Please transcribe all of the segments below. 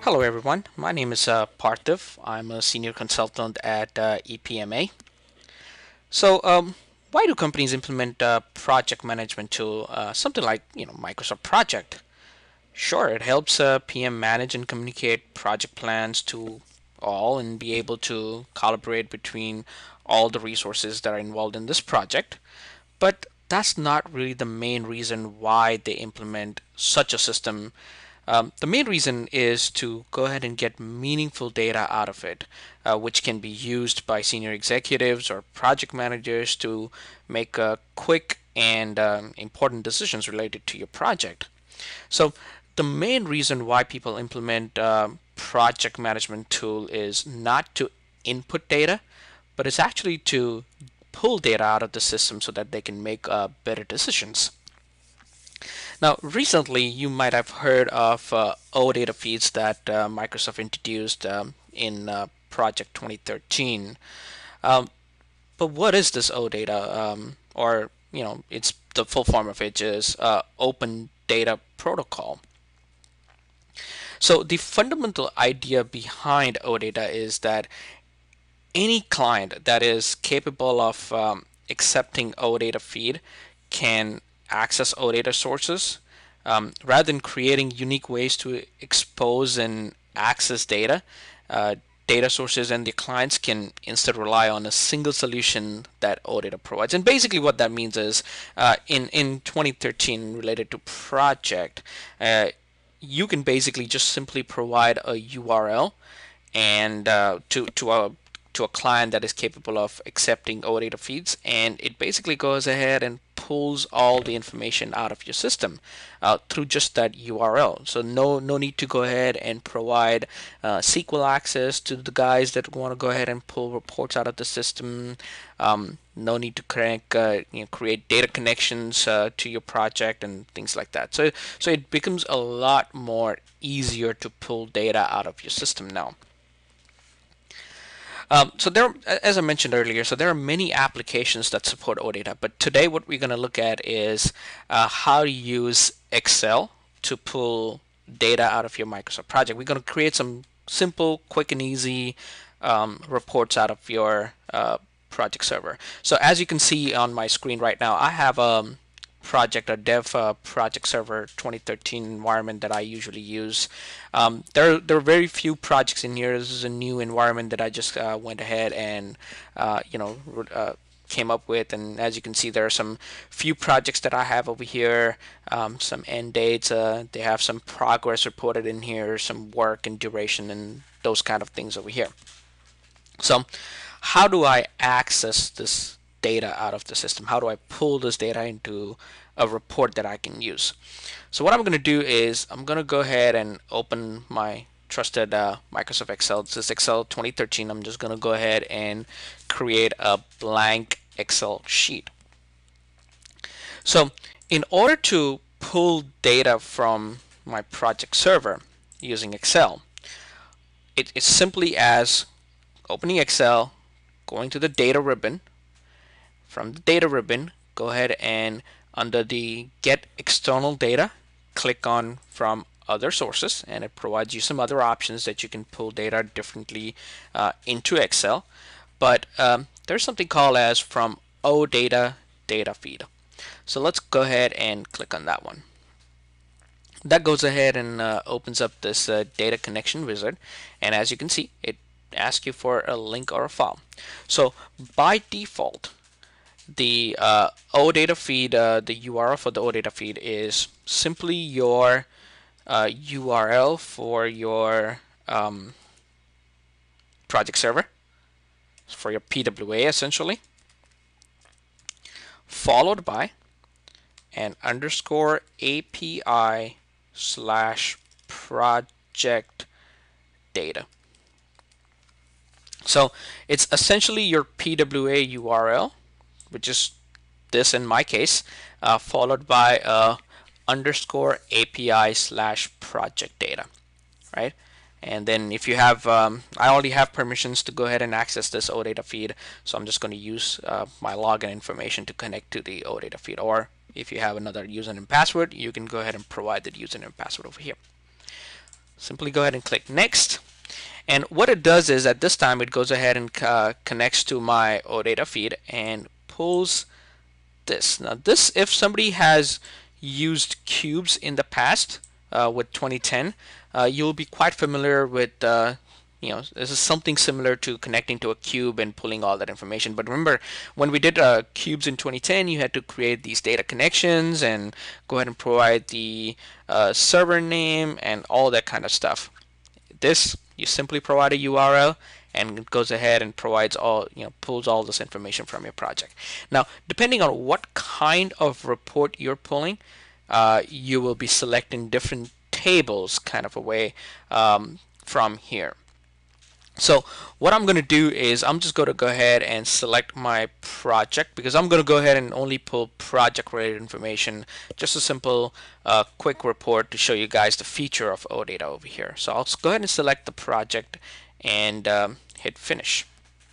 Hello everyone, my name is Parthiv. I'm a senior consultant at EPMA. Why do companies implement a project management tool, something like Microsoft Project? Sure, it helps PM manage and communicate project plans to all and be able to collaborate between all the resources that are involved in this project. But that's not really the main reason why they implement such a system. The main reason is to go ahead and get meaningful data out of it, which can be used by senior executives or project managers to make quick and important decisions related to your project. So, the main reason why people implement project management tool is not to input data, but it's actually to pull data out of the system so that they can make better decisions. Now, recently you might have heard of OData feeds that Microsoft introduced in Project 2013. Um, but what is this OData? Or it's the full form of it is Open Data Protocol. So the fundamental idea behind OData is that any client that is capable of accepting OData feed can access OData sources rather than creating unique ways to expose and access data. Data sources and the clients can instead rely on a single solution that OData provides. And basically, what that means is in 2013, related to project, you can basically just simply provide a URL and to a client that is capable of accepting OData feeds, and it basically goes ahead and pulls all the information out of your system through just that URL. So no need to go ahead and provide SQL access to the guys that want to go ahead and pull reports out of the system. No need to create data connections to your project and things like that. So it becomes a lot more easier to pull data out of your system now. So there, as I mentioned earlier, so there are many applications that support OData. But today, what we're going to look at is how to use Excel to pull data out of your Microsoft project. We're going to create some simple, quick, and easy reports out of your project server. So as you can see on my screen right now, I have a dev project server 2013 environment that I usually use. There are very few projects in here. This is a new environment that I just went ahead and came up with, and as you can see, there are some few projects that I have over here, some end dates, they have some progress reported in here, some work and duration and those kind of things over here. So how do I access this data out of the system? How do I pull this data into a report that I can use? So what I'm going to do is I'm going to go ahead and open my trusted Microsoft Excel. This is Excel 2013. I'm just going to go ahead and create a blank Excel sheet. So in order to pull data from my project server using Excel, it's simply as opening Excel, going to the data ribbon. From the data ribbon, go ahead and under the get external data, click on from other sources, and it provides you some other options that you can pull data differently into Excel. But there's something called as from OData data feed. So let's go ahead and click on that one. That goes ahead and opens up this data connection wizard, and as you can see, it asks you for a link or a file. So by default, the OData feed, the URL for the OData feed is simply your URL for your project server, for your PWA essentially, followed by an underscore API / project data. So it's essentially your PWA URL, which is this in my case, followed by underscore API / project data, right? And then if you have, I already have permissions to go ahead and access this OData feed, so I'm just going to use my login information to connect to the OData feed. Or if you have another username and password, you can go ahead and provide that username and password over here. Simply go ahead and click next. And what it does is at this time it goes ahead and connects to my OData feed and pulls this. Now this, if somebody has used cubes in the past with 2010, you'll be quite familiar with this is something similar to connecting to a cube and pulling all that information. But remember, when we did cubes in 2010, you had to create these data connections and go ahead and provide the server name and all that kind of stuff. This, you simply provide a URL and it goes ahead and provides all, pulls all this information from your project. Now, depending on what kind of report you're pulling, you will be selecting different tables kind of a way from here. So what I'm going to do is I'm just going to go ahead and select my project, because I'm going to go ahead and only pull project related information. Just a simple quick report to show you guys the feature of OData over here. So I'll go ahead and select the project and hit finish.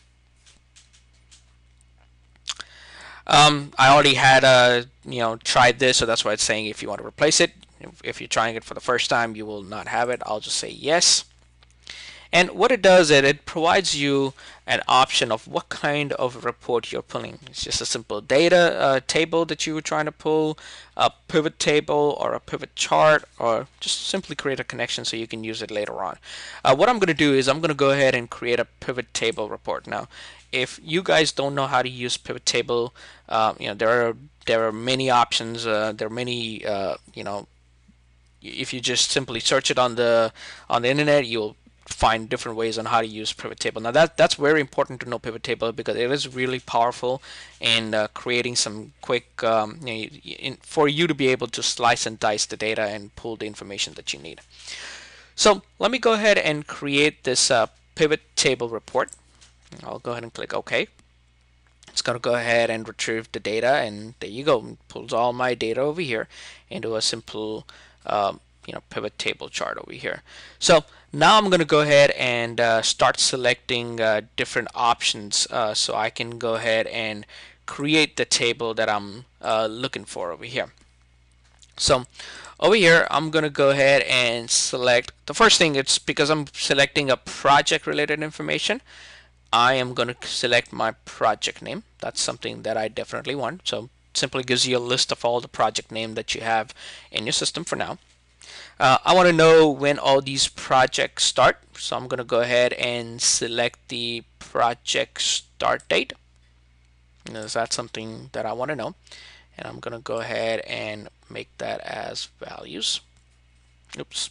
I already had tried this, so that's why it's saying if you want to replace it. If you're trying it for the first time, you will not have it. I'll just say yes. And what it does is it provides you an option of what kind of report you're pulling. It's just a simple data table that you were trying to pull, a pivot table or a pivot chart, or just simply create a connection so you can use it later on. What I'm going to do is I'm going to go ahead and create a pivot table report. Now, if you guys don't know how to use pivot table, there are many options. There are many, if you just simply search it on the internet, you'll find different ways on how to use pivot table. Now that's very important to know pivot table, because it is really powerful in creating some quick for you to be able to slice and dice the data and pull the information that you need. So let me go ahead and create this pivot table report. I'll go ahead and click OK. It's going to go ahead and retrieve the data, and there you go. It pulls all my data over here into a simple pivot table chart over here. So now I'm going to go ahead and start selecting different options so I can go ahead and create the table that I'm looking for over here. So over here I'm going to go ahead and select the first thing. It's because I'm selecting a project related information. I am going to select my project name. That's something that I definitely want. So simply gives you a list of all the project name that you have in your system for now. I want to know when all these projects start, so I'm going to go ahead and select the project start date. Is that something that I want to know? And I'm going to go ahead and make that as values. Oops.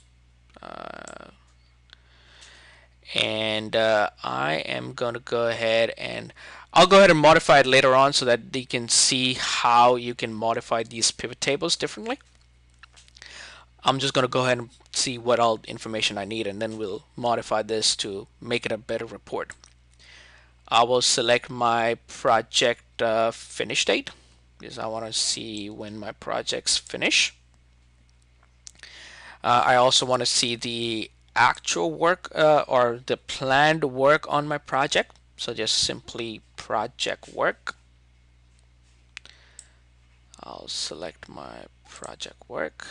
I am going to go ahead and I'll go ahead and modify it later on so that you can see how you can modify these pivot tables differently. I'm just going to go ahead and see what all information I need, and then we'll modify this to make it a better report. I will select my project finish date, because I want to see when my projects finish. I also want to see the actual work or the planned work on my project. So just simply project work. I'll select my project work.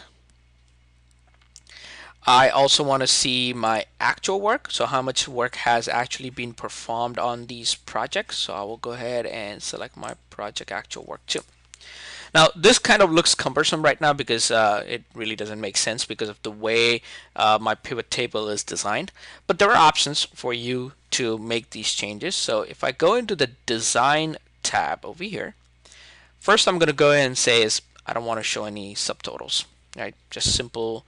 I also want to see my actual work, so how much work has actually been performed on these projects. So I will go ahead and select my project actual work too. Now this kind of looks cumbersome right now because it really doesn't make sense because of the way my pivot table is designed, but there are options for you to make these changes. So if I go into the design tab over here, first I'm going to go ahead and say is I don't want to show any subtotals, right? Just simple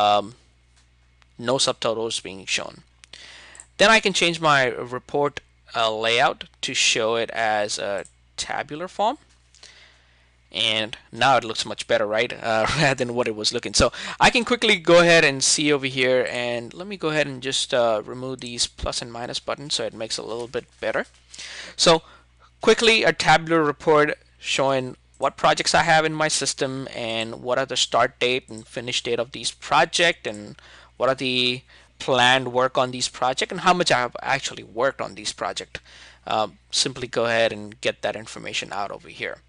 no subtotals being shown. Then I can change my report layout to show it as a tabular form, and now it looks much better, right? Rather than what it was looking. So I can quickly go ahead and see over here, and let me go ahead and just remove these plus and minus buttons so it makes it a little bit better. So quickly, a tabular report showing what projects I have in my system and what are the start date and finish date of these projects, and what are the planned work on these projects, and how much I have actually worked on these projects. Simply go ahead and get that information out over here.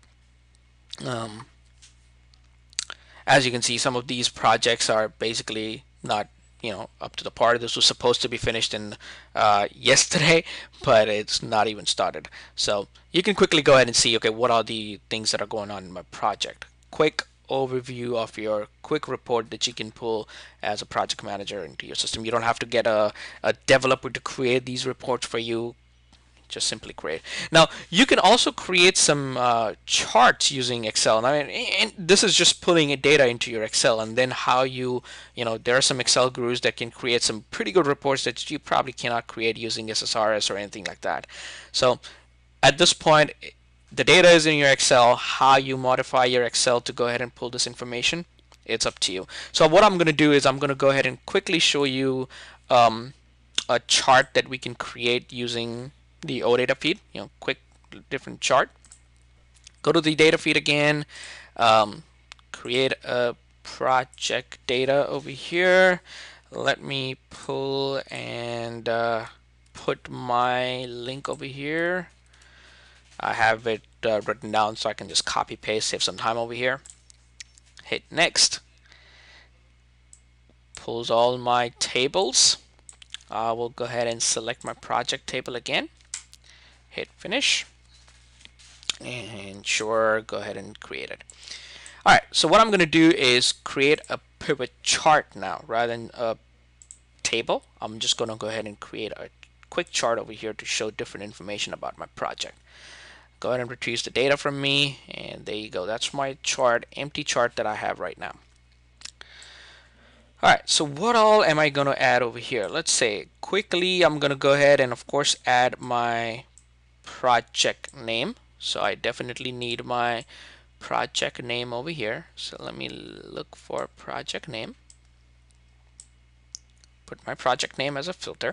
As you can see, some of these projects are basically not up to the part. This was supposed to be finished in yesterday, but it's not even started. So you can quickly go ahead and see, okay, what are the things that are going on in my project. Quick overview of your quick report that you can pull as a project manager into your system. You don't have to get a developer to create these reports for you. Just simply create. Now you can also create some charts using Excel. I mean, and this is just pulling data into your Excel, and then how there are some Excel gurus that can create some pretty good reports that you probably cannot create using SSRS or anything like that. So at this point, the data is in your Excel. How you modify your Excel to go ahead and pull this information, it's up to you. So what I'm going to do is I'm going to go ahead and quickly show you a chart that we can create using the OData feed. Quick different chart. Go to the data feed again. Create a project data over here. Let me pull and put my link over here. I have it written down so I can just copy paste, save some time over here. Hit next. Pulls all my tables. I will go ahead and select my project table again. Hit finish. And sure, go ahead and create it. Alright, so what I'm going to do is create a pivot chart now rather than a table. I'm just going to go ahead and create a quick chart over here to show different information about my project. Go ahead and retrieve the data from me, and there you go. That's my chart, empty chart that I have right now. Alright, so what all am I going to add over here? Let's say quickly I'm going to go ahead and of course add my project name. So I definitely need my project name over here. So let me look for project name. Put my project name as a filter.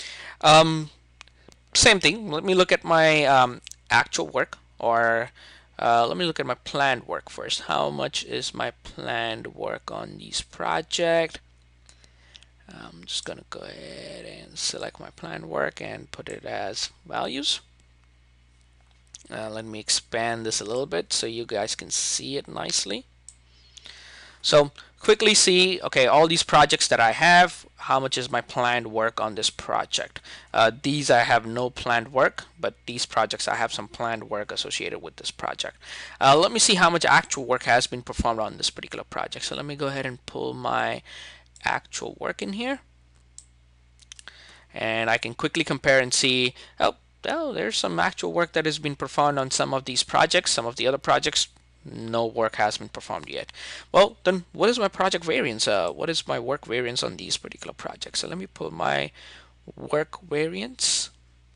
Same thing. Let me look at my actual work, or let me look at my planned work first. How much is my planned work on this project? I'm just going to go ahead and select my planned work and put it as values. Let me expand this a little bit so you guys can see it nicely. So quickly see, okay, all these projects that I have, how much is my planned work on this project? These I have no planned work, but these projects I have some planned work associated with this project. Let me see how much actual work has been performed on this particular project. So let me go ahead and pull my actual work in here. And I can quickly compare and see, oh, there's some actual work that has been performed on some of these projects. Some of the other projects, no work has been performed yet. Well, then what is my project variance? What is my work variance on these particular projects? So let me pull my work variance.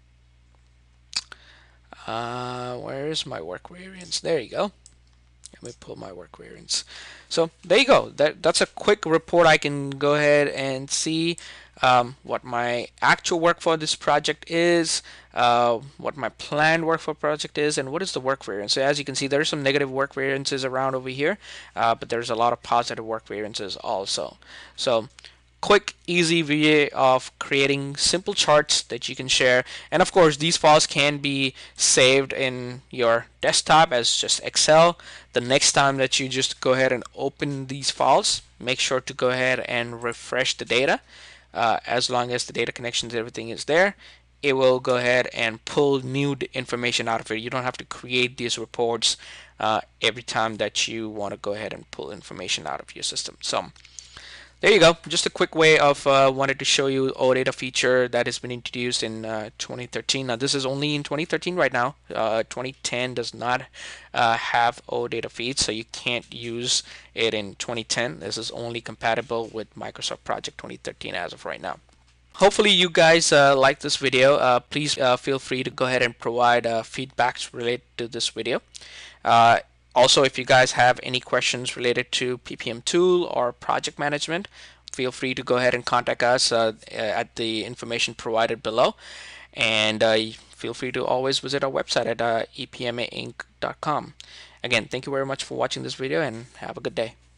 Where is my work variance? There you go. Let me pull my work variance. So there you go. That's a quick report. I can go ahead and see what my actual work for this project is, what my planned work for project is, and what is the work variance. So as you can see, there's some negative work variances around over here, but there's a lot of positive work variances also. So quick, easy way of creating simple charts that you can share. And of course, these files can be saved in your desktop as just Excel. The next time that you just go ahead and open these files, make sure to go ahead and refresh the data. As long as the data connections, everything is there, it will go ahead and pull new information out of it. You don't have to create these reports every time that you want to go ahead and pull information out of your system. So there you go. Just a quick way of wanted to show you OData feature that has been introduced in 2013. Now this is only in 2013 right now. 2010 does not have OData feed, so you can't use it in 2010. This is only compatible with Microsoft Project 2013 as of right now. Hopefully you guys like this video. Please feel free to go ahead and provide feedbacks related to this video. Also, if you guys have any questions related to PPM tool or project management, feel free to go ahead and contact us at the information provided below. And feel free to always visit our website at epmainc.com. Again, thank you very much for watching this video and have a good day.